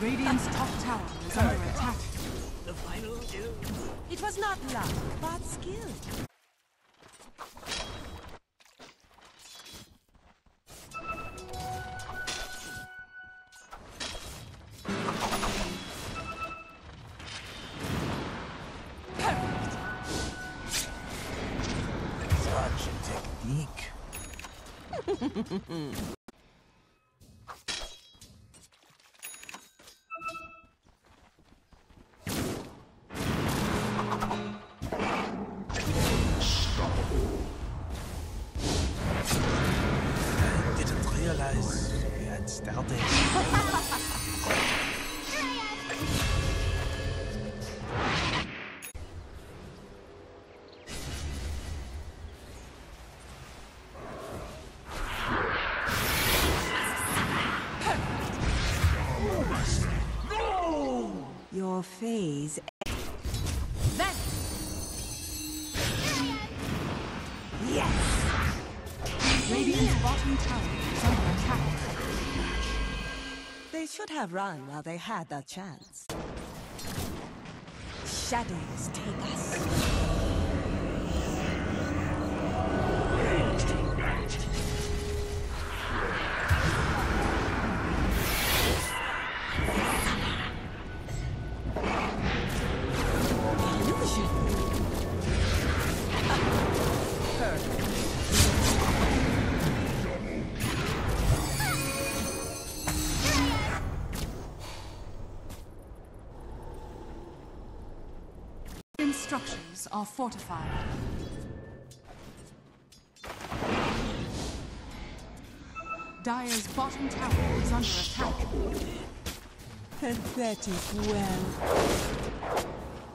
Radiant's top tower is under attack. The final kill. It was not luck, but skill. Such a technique. I didn't realize we had started. Your phase. Then Yes! Radiant's bottom tower is under attack. They should have run while they had that chance. Shadows take us. Structures are fortified. Dire's bottom tower is under attack. Pathetic well.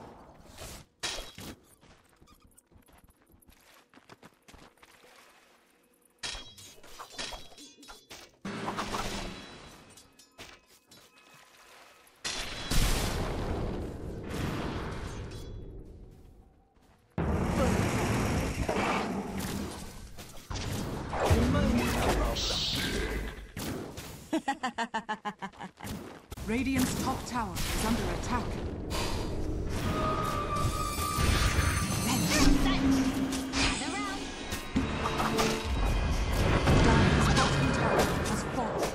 Radiant's top tower is under attack. Dire's bottom tower has fallen.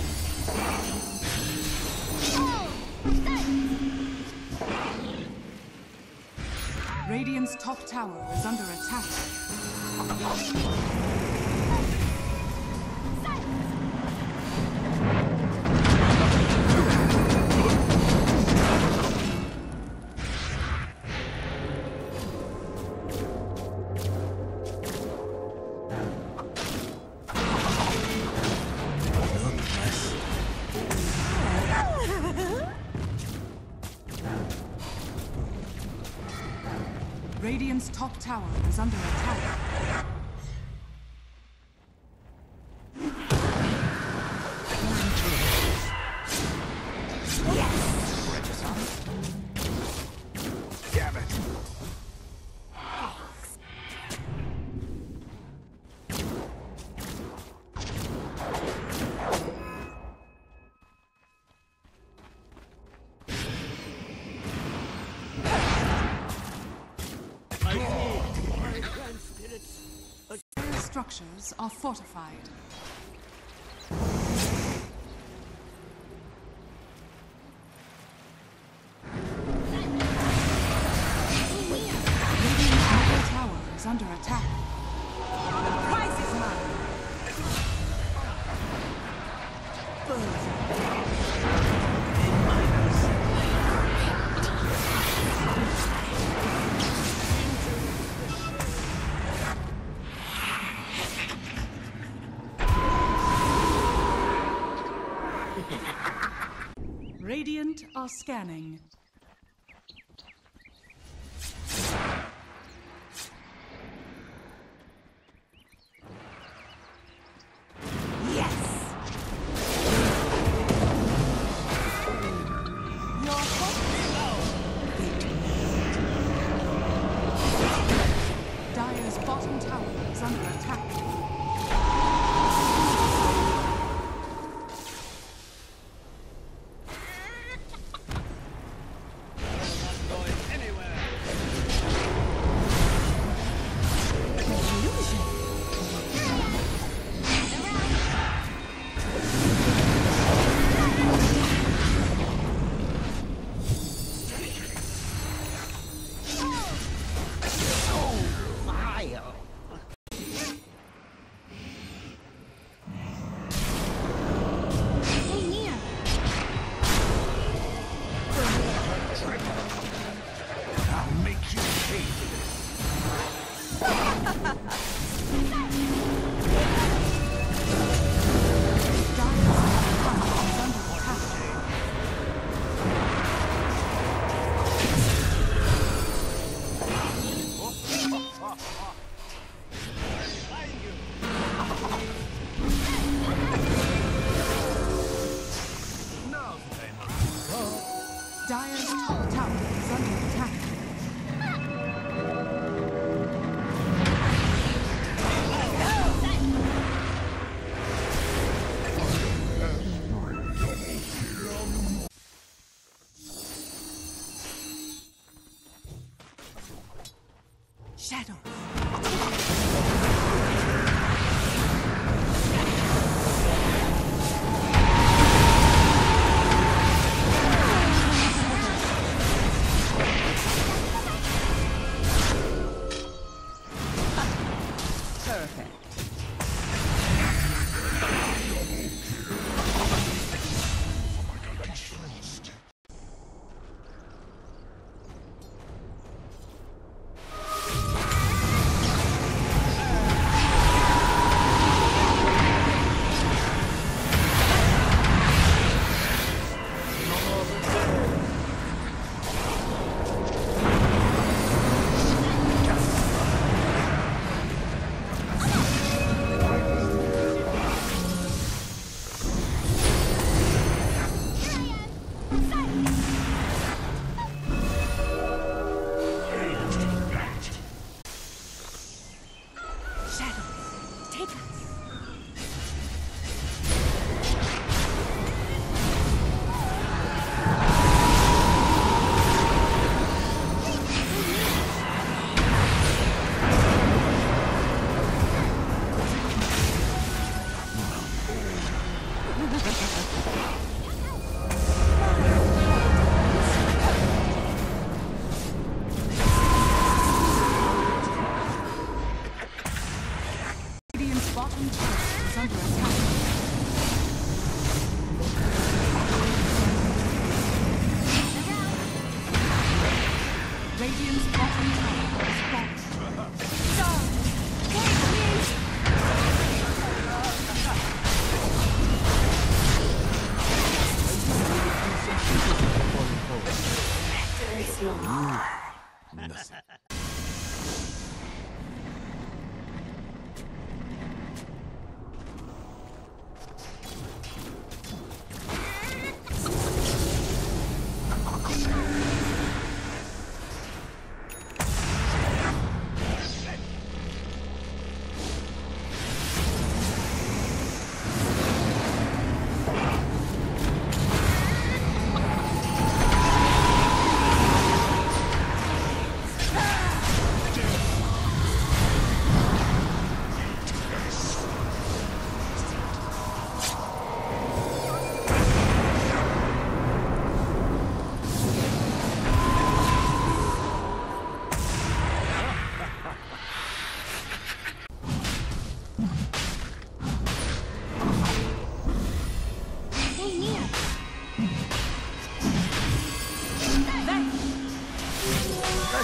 Radiant's top tower is under attack. Radiant's top tower is under attack. Damn it. Structures are fortified. Radiant's middle tower is under attack. The prize is mine. Radiant are scanning. Dire's bottom tower is under attack.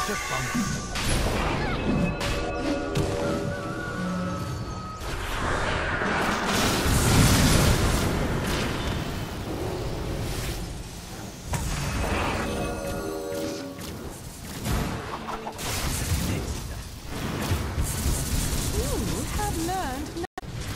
just bump. You have learned.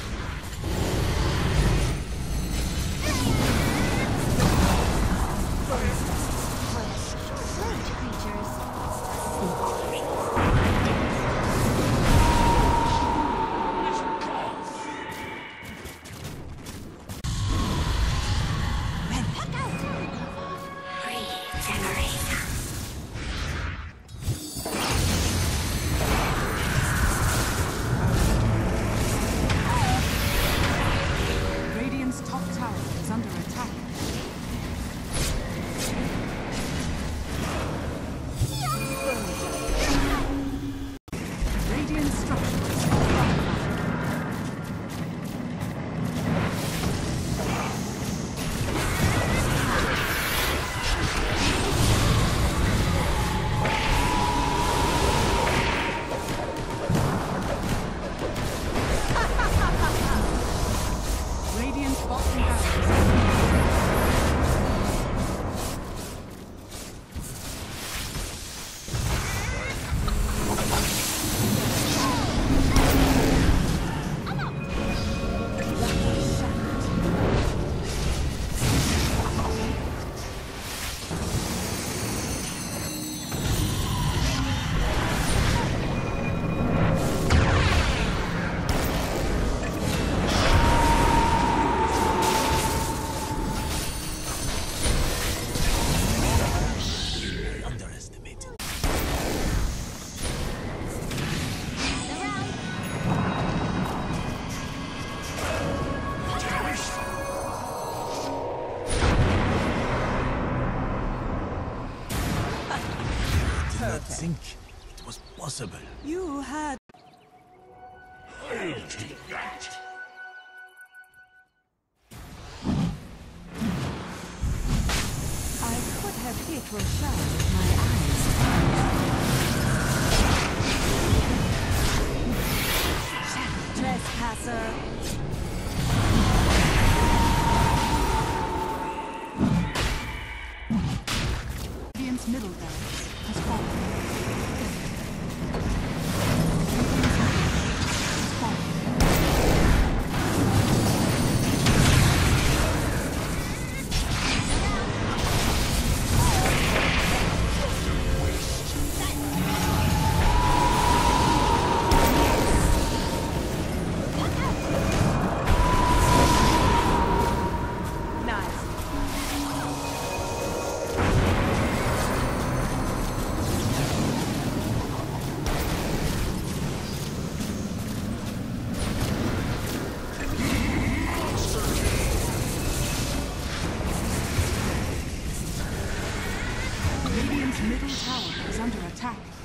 Radiant's top tower is under attack. Radiant structures are fortified. Radiant's bottom barracks. Underestimated. Did not think it was possible. You had. I could have hit Roshan with my eyes. Trespasser. Radiant's middle barracks has fallen. Nice. Radiant's middle tower is under attack.